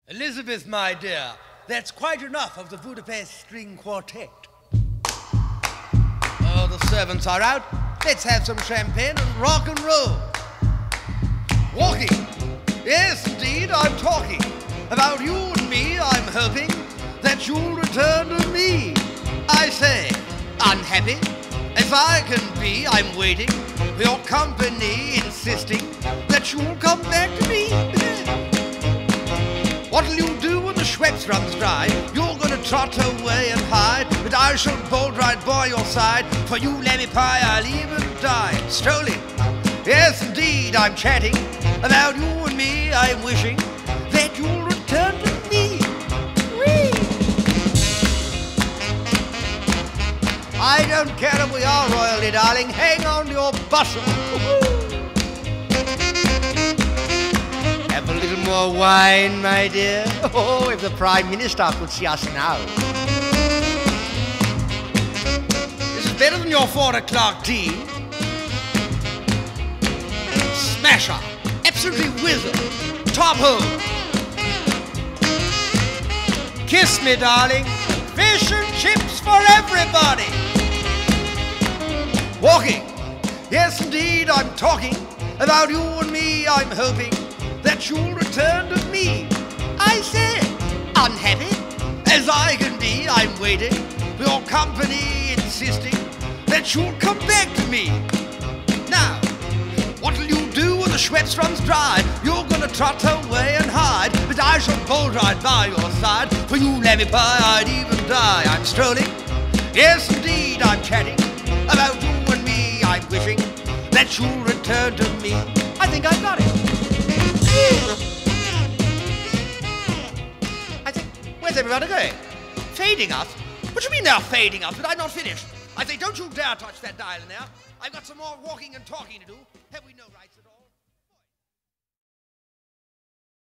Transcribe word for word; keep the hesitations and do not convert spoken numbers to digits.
Elizabeth, my dear, that's quite enough of the Budapest String Quartet. Oh, the servants are out. Let's have some champagne and rock and roll. Walking. Yes, indeed, I'm talking. About you and me, I'm hoping that you'll return to me. I say, unhappy as I can be, I'm waiting for your company, insisting that you'll come back to me. What'll you do when the Schweppes runs dry? You're gonna trot away and hide, but I shall bolt right by your side. For you, lammy pie, I'll even die. Strolling, yes indeed, I'm chatting about you and me. I'm wishing that you'll return to me. Whee! I don't care if we are royalty, darling. Hang on to your bustle. Have a little more wine, my dear. Oh, if the Prime Minister could see us now. This is better than your four o'clock tea. Smasher, absolutely whizzer, top hole. Kiss me, darling. Fish and chips for everybody. Walking. Yes, indeed, I'm talking about you and me. I'm hoping that you'll return to me. I said, unhappy as I can be, I'm waiting for your company, insisting that you'll come back to me. Now, what'll you do when the Schweppes runs dry? You're gonna trot away and hide, but I shall bolt right by your side. For you, lammy pie, I'd even die. I'm strolling, yes indeed, I'm chatting about you and me. I'm wishing that you'll return to me. I think I've got it. I think, where's everybody going? Fading us? What do you mean they're fading us? Did I not finish? I say, don't you dare touch that dial now. I've got some more walking and talking to do.